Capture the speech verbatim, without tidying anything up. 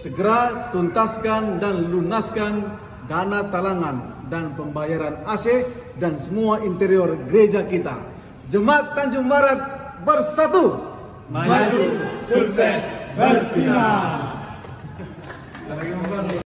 segera tuntaskan dan lunaskan dana talangan dan pembayaran A C dan semua interior gereja kita. Jemaat Tanjung Barat bersatu, maju, sukses, bersinar.